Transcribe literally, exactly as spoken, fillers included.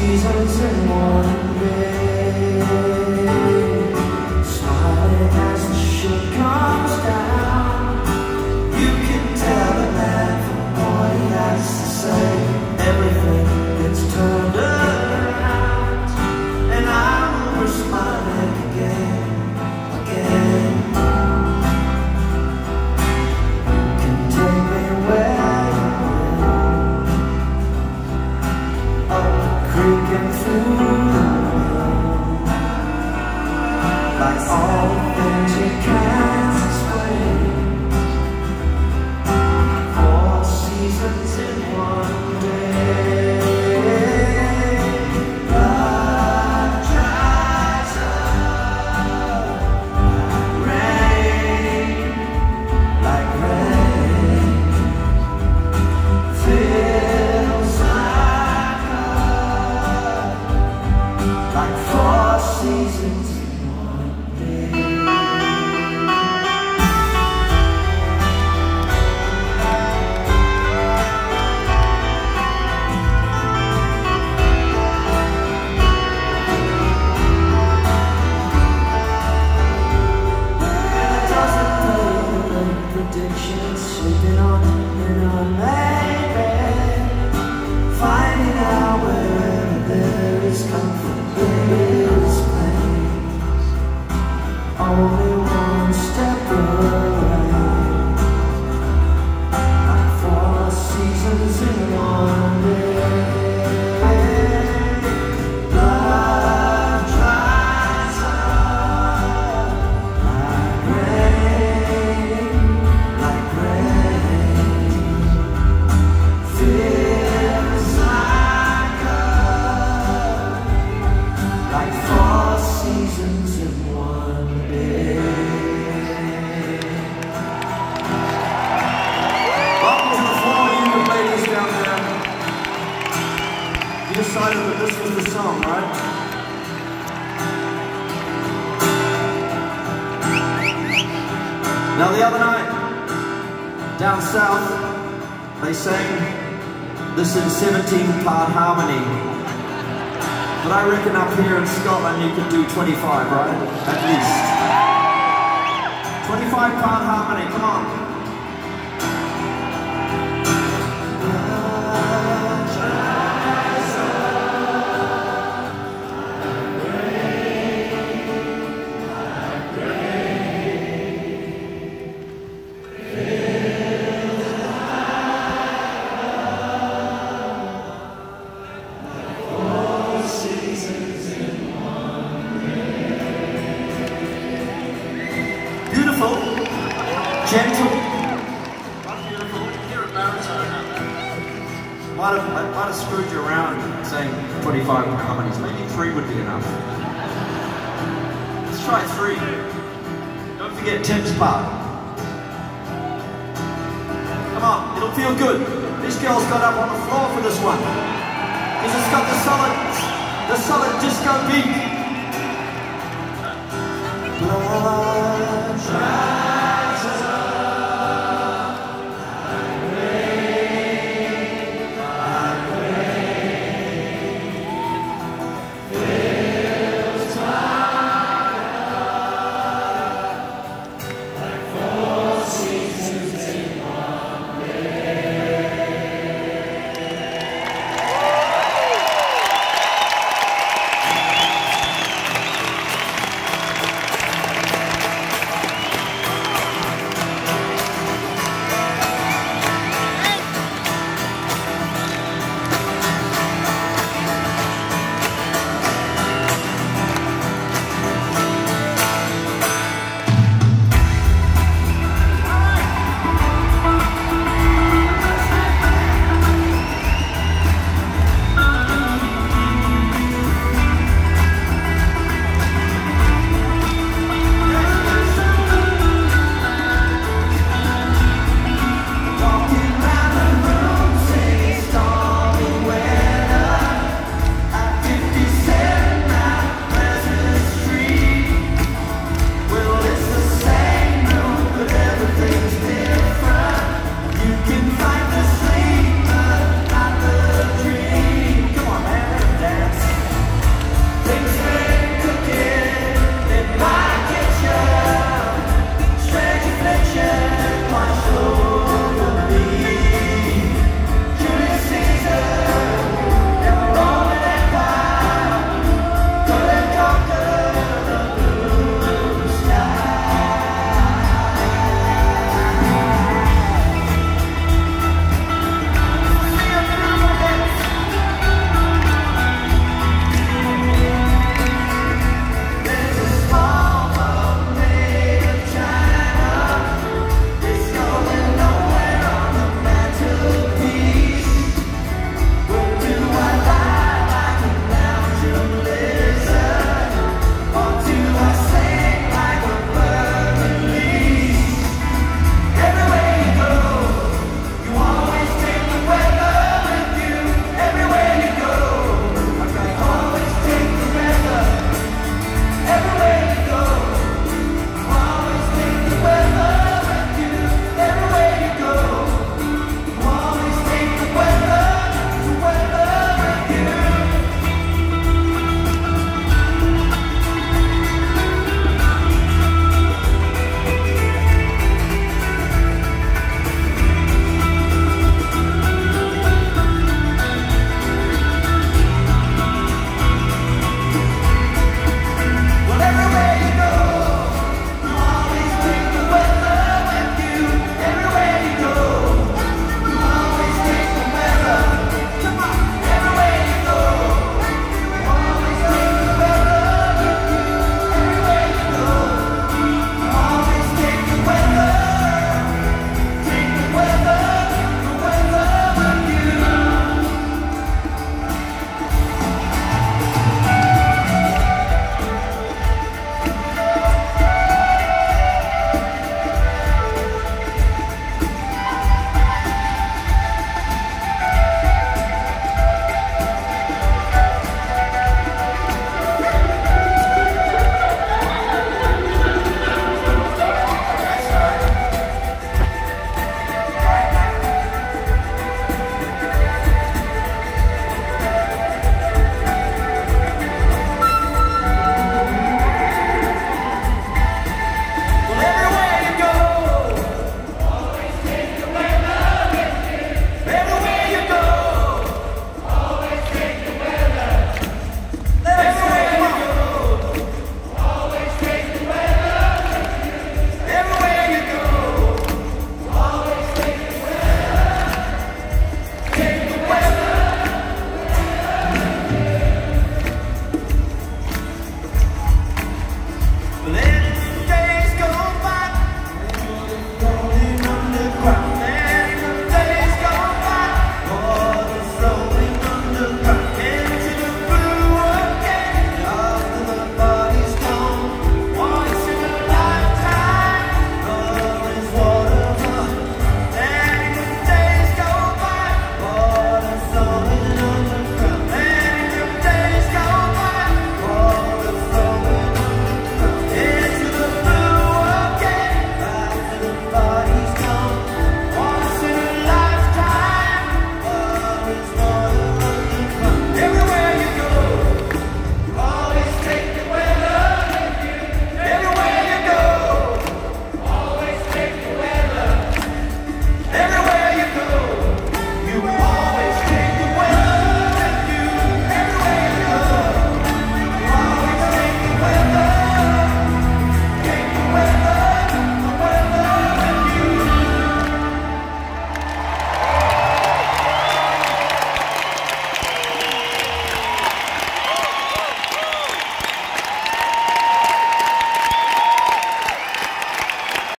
seasons in one day, smiling as the ship comes down. You can tell the man from what he has to say. Everything gets turned around, and I'm over smiling again, again. You can take me where you will, up the creek and through the world, like all the things you can't explain. Four seasons in one day. Blood dries up, rain, like rain, fills my cup, like four seasons in one day. Predictions sleeping on in a maybe, finding out wherever there is comfort there is pain. Only one step away, like four seasons in one day. Blood dries up like rain, like rain, fills my cup, like four seasons in one day. Welcome to the floor, you the ladies down there. You decided that this was the song, right? Now the other night, down south, they sang this in seventeen part harmony. But I reckon up here in Scotland you could do twenty-five, right? At least. twenty-five part harmony, come on. Beautiful, gentle, beautiful. You're a baritone out there. Might have, I might have screwed you around saying twenty-five harmonies. Maybe three would be enough. Let's try three. Don't forget Tim's part. Come on, it'll feel good. This girl's got up on the floor for this one. Because it's got the solid, the solid disco beat. Blood dries